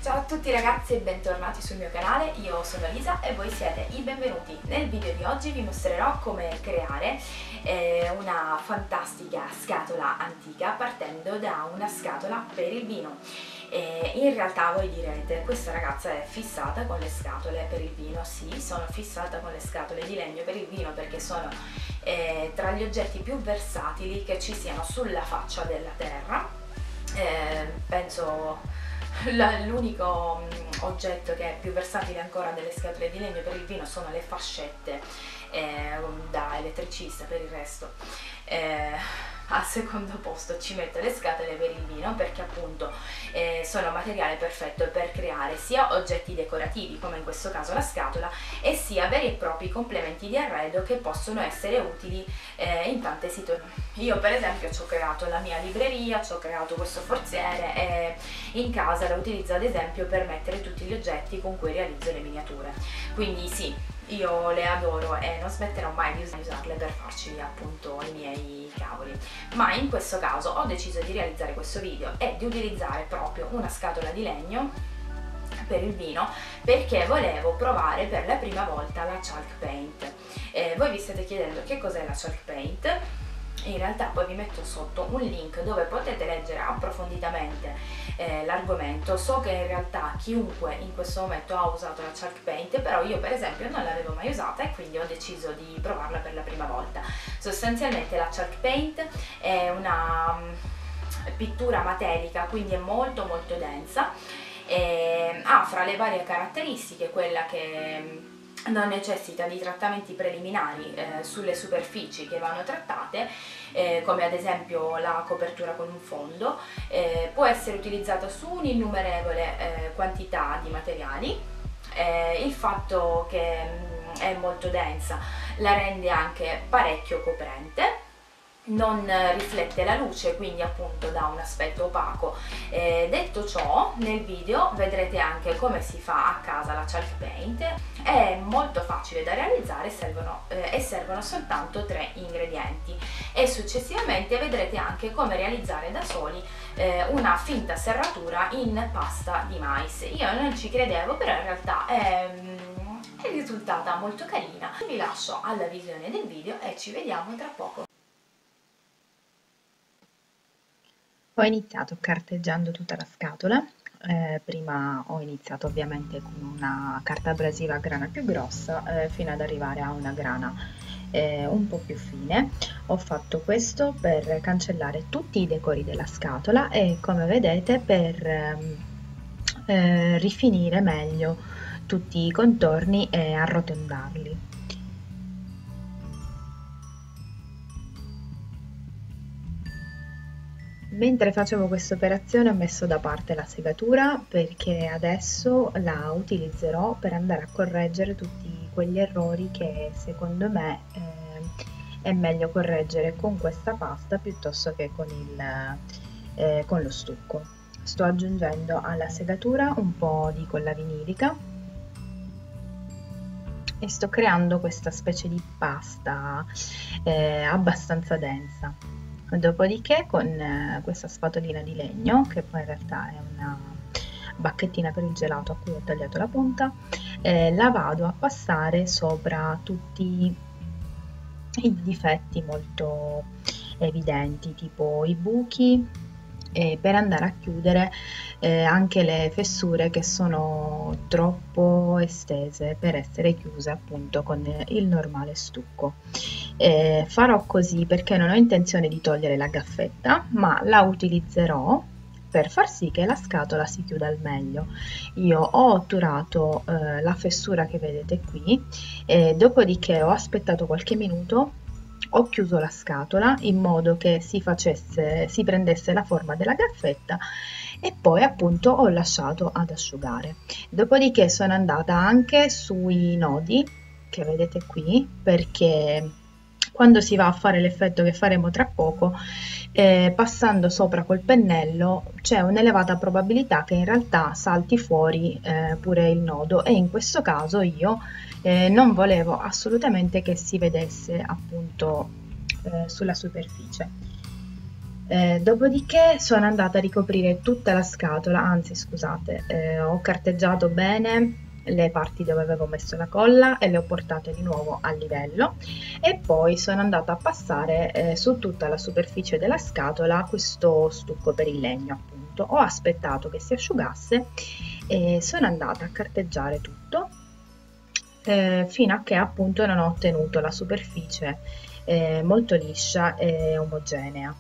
Ciao a tutti ragazzi e bentornati sul mio canale, io sono Lisa e voi siete i benvenuti. Nel video di oggi vi mostrerò come creare una fantastica scatola antica partendo da una scatola per il vino. In realtà voi direte, questa ragazza è fissata con le scatole per il vino. Sì, sono fissata con le scatole di legno per il vino perché sono tra gli oggetti più versatili che ci siano sulla faccia della terra. Penso l'unico oggetto che è più versatile ancora delle scatole di legno per il vino sono le fascette da elettricista. Per il resto al secondo posto ci metto le scatole per il vino perché appunto sono un materiale perfetto per creare sia oggetti decorativi come in questo caso la scatola e sia veri e propri complementi di arredo che possono essere utili in tante situazioni. Io per esempio ci ho creato la mia libreria, ci ho creato questo forziere e in casa la utilizzo ad esempio per mettere tutti gli oggetti con cui realizzo le miniature. Quindi sì, io le adoro e non smetterò mai di usarle per farci appunto i miei cavoli. Ma in questo caso ho deciso di realizzare questo video e di utilizzare proprio una scatola di legno per il vino perché volevo provare per la prima volta la chalk paint. Voi vi state chiedendo che cos'è la chalk paint? In realtà poi vi metto sotto un link dove potete leggere approfonditamente l'argomento. So che in realtà chiunque in questo momento ha usato la chalk paint, però io per esempio non l'avevo mai usata e quindi ho deciso di provarla per la prima volta. Sostanzialmente la chalk paint è una pittura matelica, quindi è molto densa e ha fra le varie caratteristiche quella che non necessita di trattamenti preliminari sulle superfici che vanno trattate, come ad esempio la copertura con un fondo, può essere utilizzata su un'innumerevole quantità di materiali. Il fatto che è molto densa la rende anche parecchio coprente, non riflette la luce, quindi appunto dà un aspetto opaco. Detto ciò, nel video vedrete anche come si fa a casa la chalk paint. È molto facile da realizzare, servono soltanto 3 ingredienti e successivamente vedrete anche come realizzare da soli una finta serratura in pasta di mais. Io non ci credevo, però in realtà è risultata molto carina. Vi lascio alla visione del video e ci vediamo tra poco. Ho iniziato carteggiando tutta la scatola. Prima ho iniziato ovviamente con una carta abrasiva a grana più grossa fino ad arrivare a una grana un po' più fine. Ho fatto questo per cancellare tutti i decori della scatola e, come vedete, per rifinire meglio tutti i contorni e arrotondarli. Mentre facevo questa operazione ho messo da parte la segatura perché adesso la utilizzerò per andare a correggere tutti quegli errori che secondo me è meglio correggere con questa pasta piuttosto che con lo stucco. Sto aggiungendo alla segatura un po' di colla vinilica e sto creando questa specie di pasta abbastanza densa. Dopodiché con questa spatolina di legno, che poi in realtà è una bacchettina per il gelato a cui ho tagliato la punta, la vado a passare sopra tutti i difetti molto evidenti, tipo i buchi, per andare a chiudere anche le fessure che sono troppo estese per essere chiuse appunto con il normale stucco. Farò così perché non ho intenzione di togliere la gaffetta, ma la utilizzerò per far sì che la scatola si chiuda al meglio. Io ho otturato la fessura che vedete qui, dopodiché ho aspettato qualche minuto, ho chiuso la scatola in modo che si prendesse la forma della gaffetta e poi appunto ho lasciato ad asciugare. Dopodiché sono andata anche sui nodi che vedete qui, perché quando si va a fare l'effetto che faremo tra poco, passando sopra col pennello c'è un'elevata probabilità che in realtà salti fuori pure il nodo e in questo caso io non volevo assolutamente che si vedesse appunto sulla superficie. Dopodiché sono andata a ricoprire tutta la scatola, anzi scusate, ho carteggiato bene le parti dove avevo messo la colla e le ho portate di nuovo a livello, e poi sono andata a passare su tutta la superficie della scatola questo stucco per il legno, appunto. Ho aspettato che si asciugasse e sono andata a carteggiare tutto fino a che appunto non ho ottenuto la superficie molto liscia e omogenea.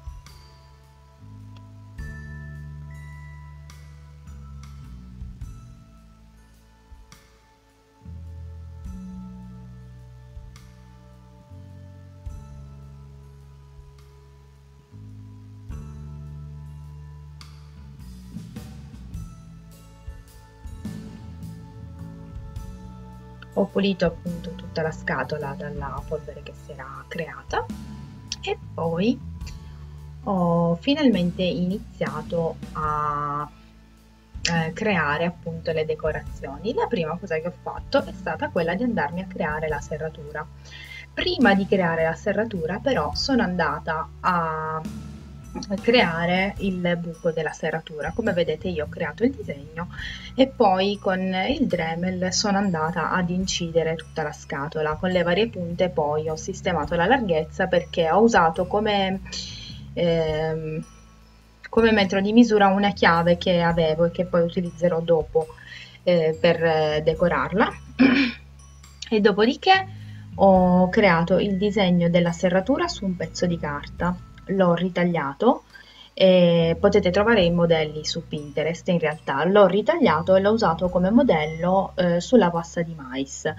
Ho pulito appunto tutta la scatola dalla polvere che si era creata e poi ho finalmente iniziato a creare appunto le decorazioni. La prima cosa che ho fatto è stata quella di andarmi a creare la serratura. Prima di creare la serratura però sono andata a creare il buco della serratura. Come vedete io ho creato il disegno e poi con il Dremel sono andata ad incidere tutta la scatola con le varie punte. Poi ho sistemato la larghezza perché ho usato come metro di misura una chiave che avevo e che poi utilizzerò dopo per decorarla. E dopodiché ho creato il disegno della serratura su un pezzo di carta, l'ho ritagliato, potete trovare i modelli su Pinterest. In realtà l'ho ritagliato e l'ho usato come modello sulla pasta di mais.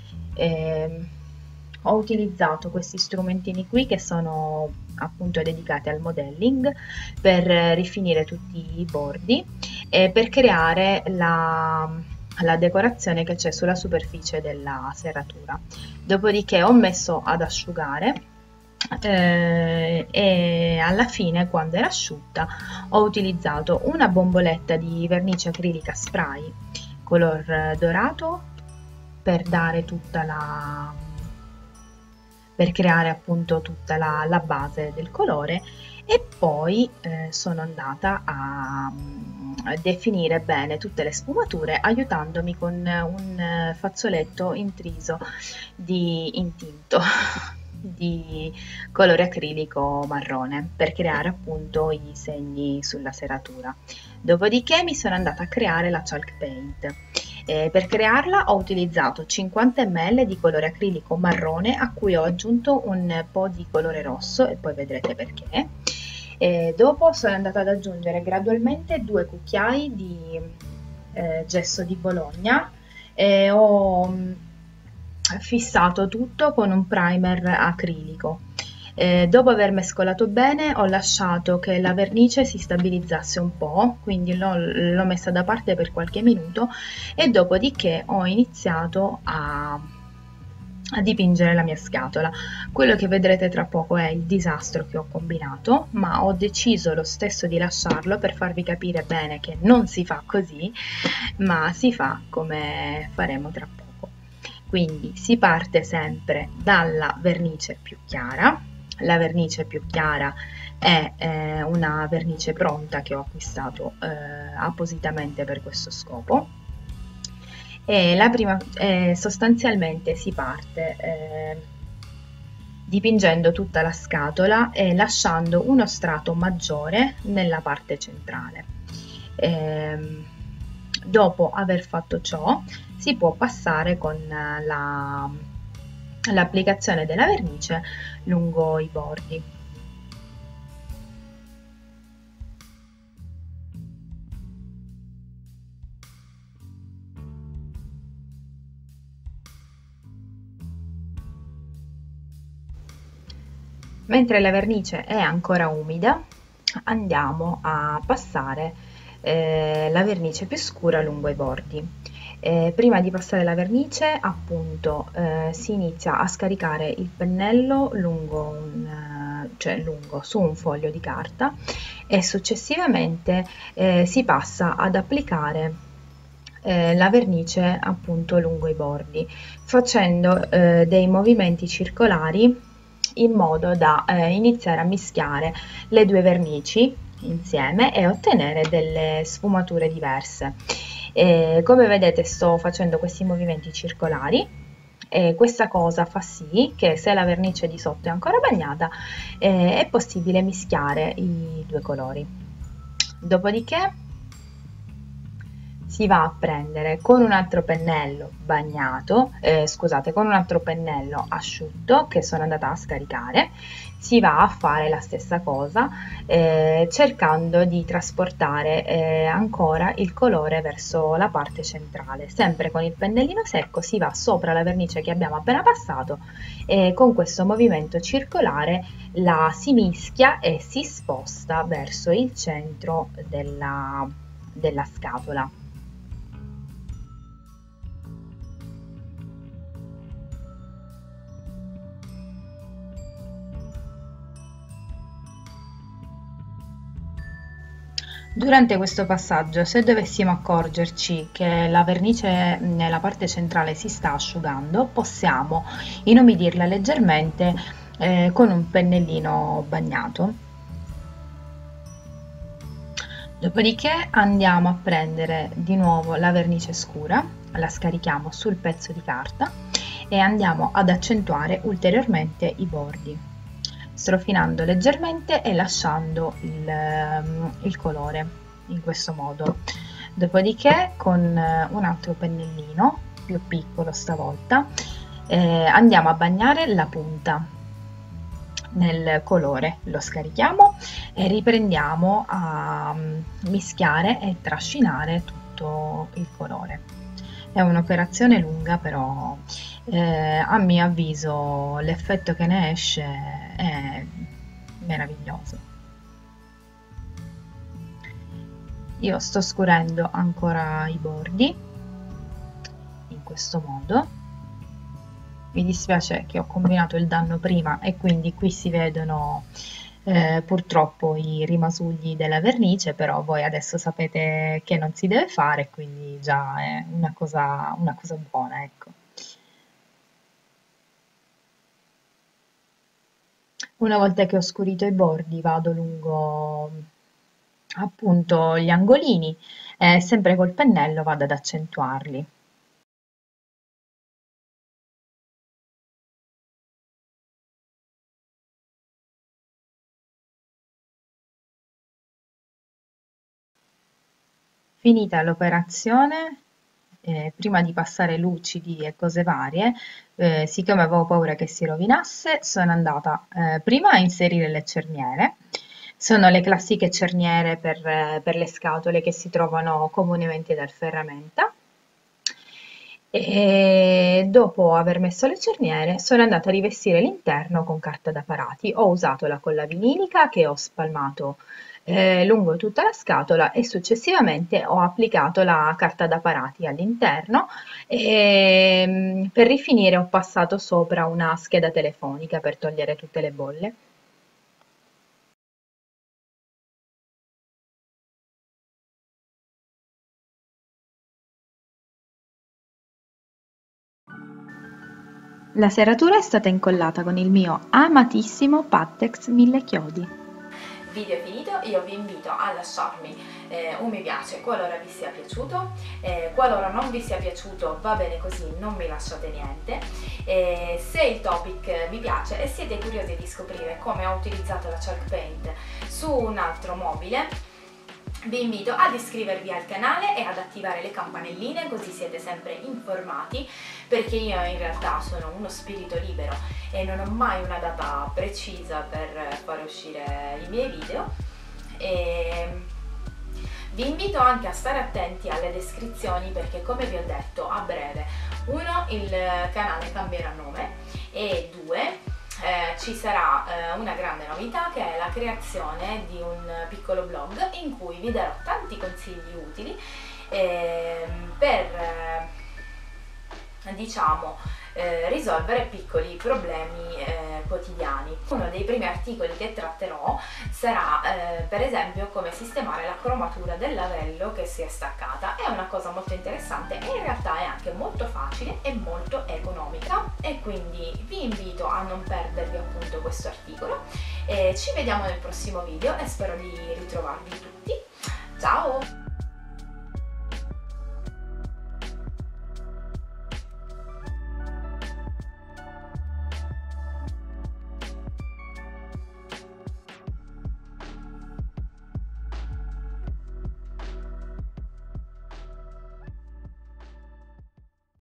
Ho utilizzato questi strumentini qui che sono appunto dedicati al modelling per rifinire tutti i bordi e per creare la decorazione che c'è sulla superficie della serratura. Dopodiché ho messo ad asciugare e alla fine, quando era asciutta, ho utilizzato una bomboletta di vernice acrilica spray color dorato per dare per creare appunto tutta la base del colore, e poi sono andata a definire bene tutte le sfumature aiutandomi con un fazzoletto intriso in tinto di colore acrilico marrone per creare appunto i segni sulla serratura. Dopodiché mi sono andata a creare la chalk paint. Per crearla ho utilizzato 50 ml di colore acrilico marrone a cui ho aggiunto un po' di colore rosso e poi vedrete perché. Dopo sono andata ad aggiungere gradualmente 2 cucchiai di gesso di Bologna e ho fissato tutto con un primer acrilico. Dopo aver mescolato bene ho lasciato che la vernice si stabilizzasse un po', quindi l'ho messa da parte per qualche minuto e dopodiché ho iniziato a dipingere la mia scatola. Quello che vedrete tra poco è il disastro che ho combinato, ma ho deciso lo stesso di lasciarlo per farvi capire bene che non si fa così, ma si fa come faremo tra poco. Quindi si parte sempre dalla vernice più chiara. La vernice più chiara è una vernice pronta che ho acquistato appositamente per questo scopo. E sostanzialmente si parte dipingendo tutta la scatola e lasciando uno strato maggiore nella parte centrale. Dopo aver fatto ciò si può passare con l'applicazione della vernice lungo i bordi. Mentre la vernice è ancora umida, andiamo a passare la vernice più scura lungo i bordi. Prima di passare la vernice, appunto, si inizia a scaricare il pennello su un foglio di carta e successivamente si passa ad applicare la vernice appunto lungo i bordi, facendo dei movimenti circolari in modo da iniziare a mischiare le due vernici insieme e ottenere delle sfumature diverse. Come vedete sto facendo questi movimenti circolari e questa cosa fa sì che se la vernice di sotto è ancora bagnata è possibile mischiare i due colori. Dopodiché si va a prendere con un altro pennello bagnato, con un altro pennello asciutto che sono andata a scaricare, si va a fare la stessa cosa cercando di trasportare ancora il colore verso la parte centrale. Sempre con il pennellino secco si va sopra la vernice che abbiamo appena passato e con questo movimento circolare la si mischia e si sposta verso il centro della scatola. Durante questo passaggio, se dovessimo accorgerci che la vernice nella parte centrale si sta asciugando, possiamo inumidirla leggermente con un pennellino bagnato. Dopodiché andiamo a prendere di nuovo la vernice scura, la scarichiamo sul pezzo di carta e andiamo ad accentuare ulteriormente i bordi, strofinando leggermente e lasciando il colore in questo modo. Dopodiché con un altro pennellino più piccolo stavolta andiamo a bagnare la punta nel colore, lo scarichiamo e riprendiamo a mischiare e trascinare tutto il colore. È un'operazione lunga, però a mio avviso l'effetto che ne esce è meraviglioso. Io sto scurendo ancora i bordi in questo modo. Mi dispiace che ho combinato il danno prima e quindi qui si vedono purtroppo i rimasugli della vernice, però voi adesso sapete che non si deve fare, quindi già è una cosa buona, ecco. Una volta che ho scurito i bordi vado lungo appunto gli angolini e sempre col pennello vado ad accentuarli. Finita l'operazione, prima di passare lucidi e cose varie, siccome avevo paura che si rovinasse, sono andata prima a inserire le cerniere. Sono le classiche cerniere per le scatole che si trovano comunemente dal ferramenta. E dopo aver messo le cerniere sono andata a rivestire l'interno con carta da parati. Ho usato la colla vinilica che ho spalmato lungo tutta la scatola e successivamente ho applicato la carta da parati all'interno e per rifinire ho passato sopra una scheda telefonica per togliere tutte le bolle. La serratura è stata incollata con il mio amatissimo Pattex 1000 chiodi. Video è finito, io vi invito a lasciarmi un mi piace qualora vi sia piaciuto, qualora non vi sia piaciuto va bene così, non mi lasciate niente. Se il topic vi piace e siete curiosi di scoprire come ho utilizzato la chalk paint su un altro mobile, vi invito ad iscrivervi al canale e ad attivare le campanelline così siete sempre informati, perché io in realtà sono uno spirito libero e non ho mai una data precisa per fare uscire i miei video. Vi invito anche a stare attenti alle descrizioni perché, come vi ho detto, a breve, uno, il canale cambierà nome e due, ci sarà una grande novità, che è la creazione di un piccolo blog in cui vi darò tanti consigli utili per diciamo risolvere piccoli problemi quotidiani. Uno dei primi articoli che tratterò sarà per esempio come sistemare la cromatura del lavello che si è staccata. È una cosa molto interessante e in realtà è anche molto facile e molto economica, e quindi vi invito a non perdervi appunto questo articolo. Ci vediamo nel prossimo video e spero di ritrovarvi tutti. Ciao!